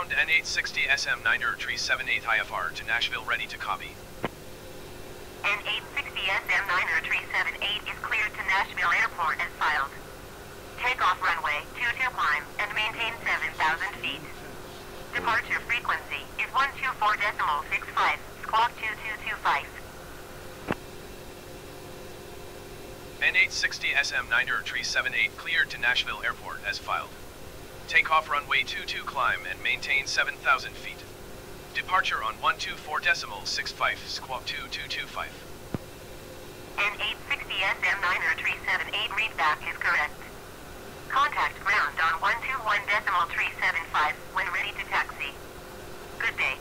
Ground N860 SM9R378 IFR to Nashville, ready to copy. N860 SM9R378 is cleared to Nashville Airport as filed. Takeoff runway 22 climb and maintain 7,000 feet. Departure frequency is 124.65, squawk 2225. N860 SM9R378 cleared to Nashville Airport as filed. Takeoff runway 22 climb and maintain 7,000 feet. Departure on 124.65, squawk 2225. N860 SM9R378 readback is correct. Contact ground on 121.375 when ready to taxi. Good day.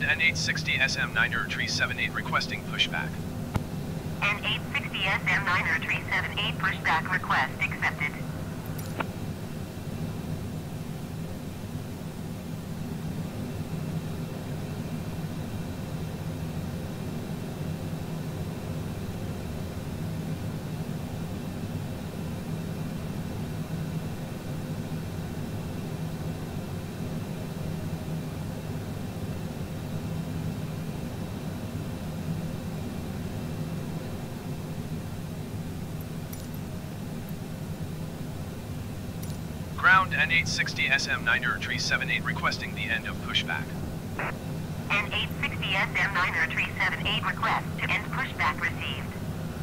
N860 SM9er Tree 78 requesting pushback. N860 SM9er Tree 78 pushback request accepted. Ground N860 SM9er Tree 78 requesting the end of pushback. N860 SM9er Tree 78 request to end pushback received.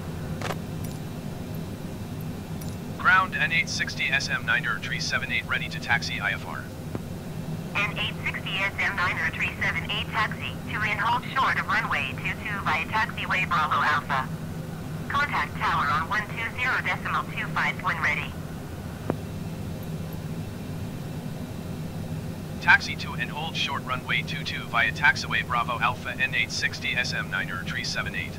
Ground N860 SM9er Tree 78 ready to taxi IFR. N860 SM9er Tree 78 taxi to in hold short of runway 22 via taxiway Bravo Alpha. Contact tower on 120.25 when ready. Taxi to and hold short runway 22 via taxiway Bravo Alpha N860 SM9er Tree 78.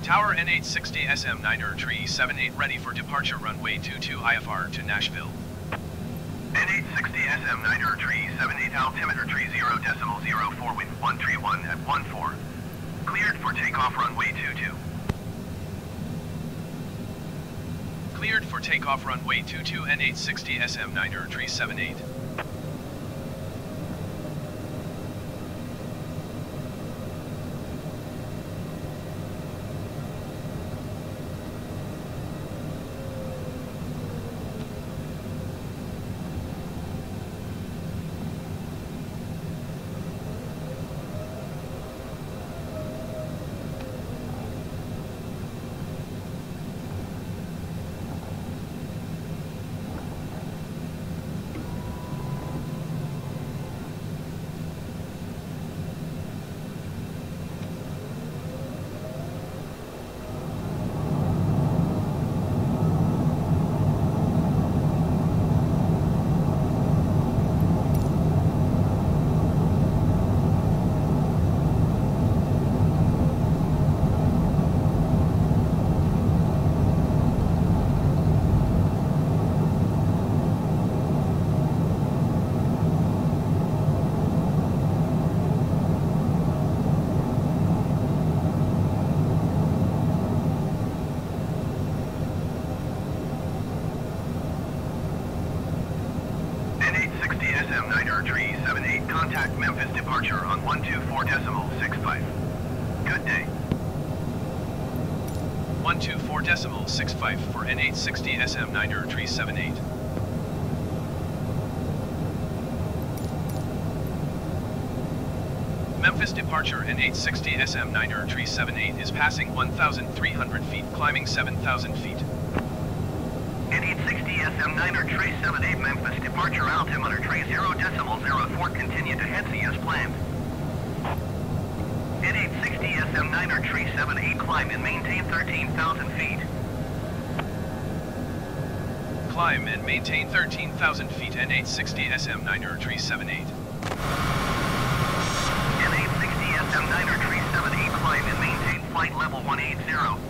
Tower N860 SM9 Tree 78 ready for departure runway 22 IFR to Nashville. N860 SM9 Tree 78 altimeter tree 0.04 wind 131 at 14. Cleared for takeoff runway 22. Cleared for takeoff runway 22 N860 SM9 Tree 78. SM9 Tree 78, contact Memphis departure on 124.65. Good day. 124.65 for N860 SM9 Tree 78. Memphis departure N860 SM9 Tree 78 is passing 1,300 feet, climbing 7,000 feet. N860 SM9 Tree 78 Memphis departure altimeter tree 0.04 continue to Hetzy as planned. N860 SM9 Tree 78 climb and maintain 13,000 feet. Climb and maintain 13,000 feet N860 SM9 Tree 78. N860 SM9 Tree 78 climb and maintain flight level 180.